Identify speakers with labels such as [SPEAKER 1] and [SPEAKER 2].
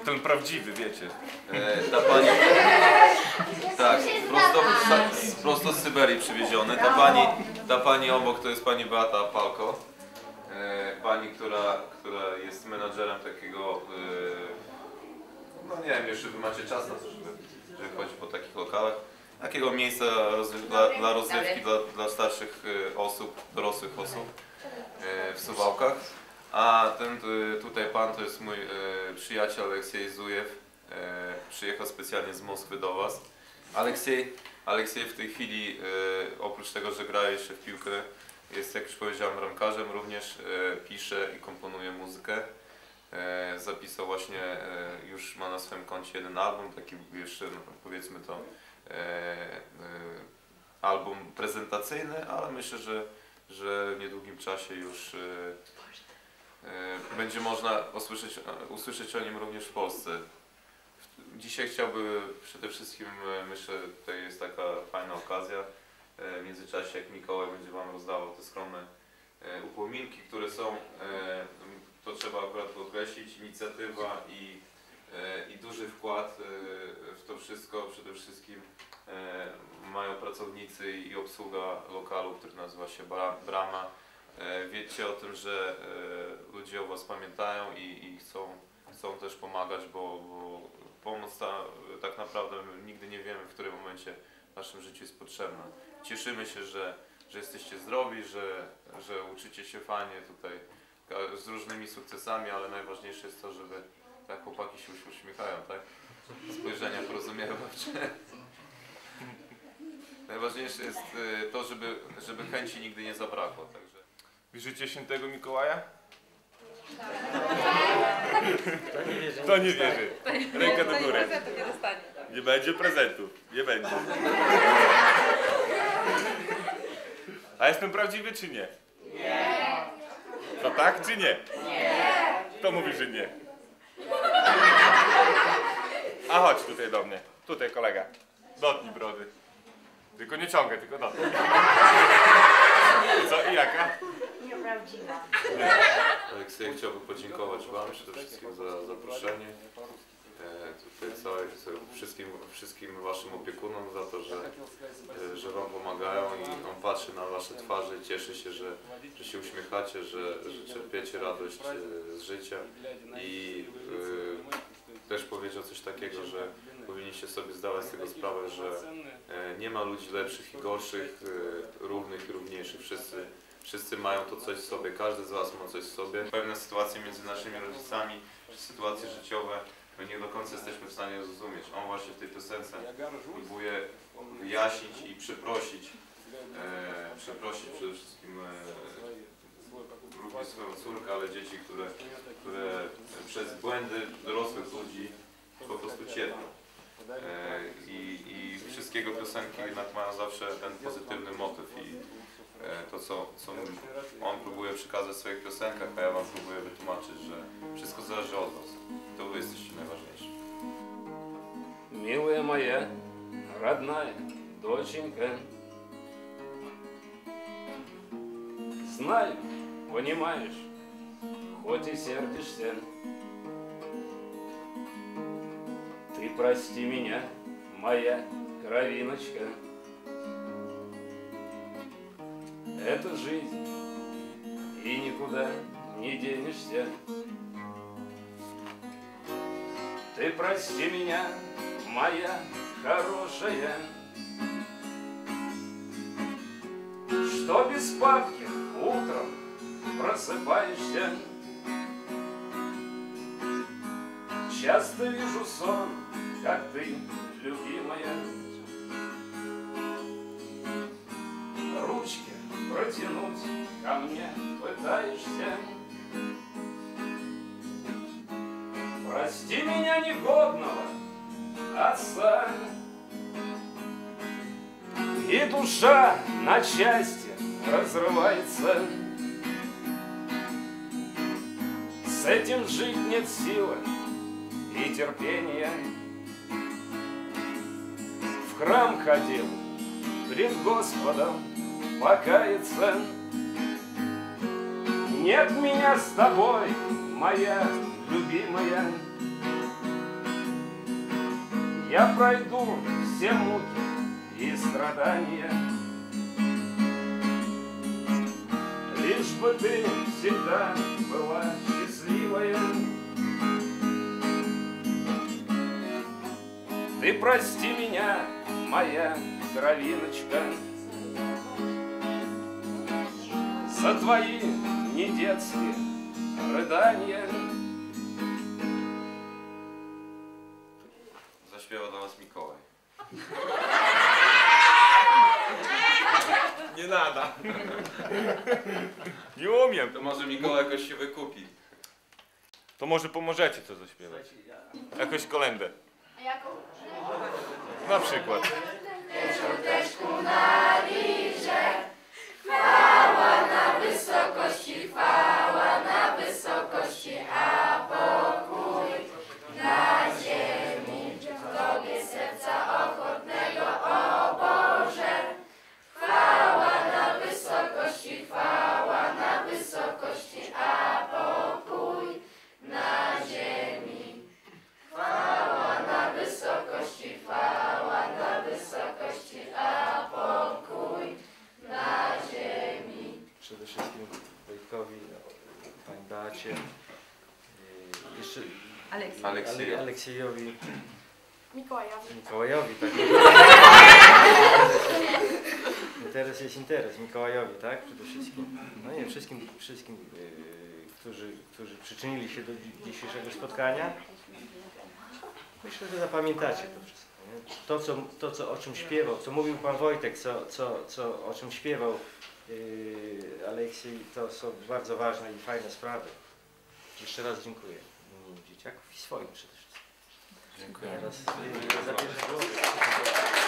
[SPEAKER 1] ten prawdziwy, wiecie.
[SPEAKER 2] Ta pani... Tak, prosto z Syberii przywieziony. Ta pani obok to jest pani Beata Palko. Pani, która jest menadżerem takiego... No nie wiem, jeszcze wy macie czas na to, żeby chodzić po takich lokalach. Takiego miejsca dla rozrywki dla starszych osób, dorosłych osób w Suwałkach. A ten tutaj pan to jest mój przyjaciel Aleksiej Zujew. Przyjechał specjalnie z Moskwy do was. Aleksiej w tej chwili oprócz tego, że gra jeszcze w piłkę, jest, jak już powiedziałem, bramkarzem, również pisze i komponuje muzykę. Zapisał właśnie, już ma na swoim koncie jeden album, taki jeszcze, no, powiedzmy to, album prezentacyjny, ale myślę, że w niedługim czasie już będzie można usłyszeć o nim również w Polsce. Dzisiaj chciałbym przede wszystkim, myślę, tutaj jest taka fajna okazja, w międzyczasie jak Mikołaj będzie wam rozdawał te skromne upominki, które są, to trzeba akurat podkreślić, inicjatywa i duży wkład w to wszystko. Przede wszystkim mają pracownicy i obsługa lokalu, który nazywa się Brama. Wiecie o tym, że ludzie o was pamiętają i chcą też pomagać, bo pomoc tak naprawdę nigdy nie wiemy, w którym momencie w naszym życiu jest potrzebna. Cieszymy się, że jesteście zdrowi, że uczycie się fajnie tutaj z różnymi sukcesami, ale najważniejsze jest to, żeby tak chłopaki się uśmiechają, tak? Spojrzenia porozumiewawcze. Najważniejsze jest to, żeby chęci nigdy nie zabrakło. Także.
[SPEAKER 1] Wierzycie świętego Mikołaja?
[SPEAKER 3] To nie wierzy.
[SPEAKER 1] Kto nie wierzy? Ręka do góry.
[SPEAKER 4] Nie
[SPEAKER 1] Nie będzie prezentów. Nie będzie. A jestem prawdziwy czy nie? Nie. To tak czy nie? Nie. Kto mówi, że nie? A chodź tutaj do mnie. Tutaj kolega. Dotnij brody. Tylko nie ciągaj, tylko dotnij. Co i jaka?
[SPEAKER 4] Nieprawdziwa.
[SPEAKER 2] Aleksiej, chciałbym podziękować wam przede wszystkim za zaproszenie. Tutaj wszystkim waszym opiekunom za to, że wam pomagają i on patrzy na wasze twarze, cieszy się, że się uśmiechacie, że czerpiecie radość z życia i też powiedział coś takiego, że powinniście sobie zdawać z tego sprawę, że nie ma ludzi lepszych i gorszych, równych i równiejszych. Wszyscy mają to coś w sobie, każdy z was ma coś w sobie. Pewne sytuacje między naszymi rodzicami, czy sytuacje życiowe, my nie do końca jesteśmy w stanie zrozumieć. On właśnie w tej piosence próbuje wyjaśnić i przeprosić przede wszystkim również swoją córkę, ale dzieci, które przez błędy dorosłych ludzi po prostu cierpią. I wszystkie jego piosenki jednak mają zawsze ten pozytywny motyw i to, co on próbuje przekazać w swoich piosenkach, a ja wam próbuję wytłumaczyć, że wszystko zależy od was. To wy jesteście najważniejsi.
[SPEAKER 5] Милая моя, родная доченька, знаю, понимаешь, хоть и сердишься, ты прости меня, моя кровиночка. Это жизнь, и никуда не денешься. Ты прости меня, моя хорошая, что без папки утром просыпаешься. Часто вижу сон, как ты, любимая, ручки протянуть ко мне пытаешься. Прости меня, негодного отца, и душа на части разрывается. С этим жить нет силы и терпения. В храм ходил пред Господом покаяться. Нет меня с тобой, моя любимая. я пройду все муки и страдания. Лишь бы ты всегда была счастливая. Ты прости меня, моя кровиночка, за твои недетские рыдания.
[SPEAKER 2] Zaśpiewa dla nas Mikołaj.
[SPEAKER 1] Nie nada. Nie umiem.
[SPEAKER 2] To może Mikołaj jakoś się wykupi.
[SPEAKER 1] To może pomożecie co zaśpiewać. Jakąś kolędę.
[SPEAKER 4] A jaką?
[SPEAKER 1] Na przykład.
[SPEAKER 3] Przede wszystkim Wojtkowi, pani Beacie, jeszcze Aleksiejowi,
[SPEAKER 4] Mikołajowi.
[SPEAKER 3] Mikołajowi, tak? Interes jest interes, Mikołajowi, tak? Przede wszystkim. No nie, wszystkim którzy przyczynili się do dzisiejszego spotkania. Myślę, że zapamiętacie to wszystko. Nie? O czym śpiewał, co mówił pan Wojtek, o czym śpiewał Aleksiej, to są bardzo ważne i fajne sprawy. Jeszcze raz dziękuję dzieciaków i swoim przede wszystkim.
[SPEAKER 2] Dziękuję.
[SPEAKER 3] Teraz zabierze głos.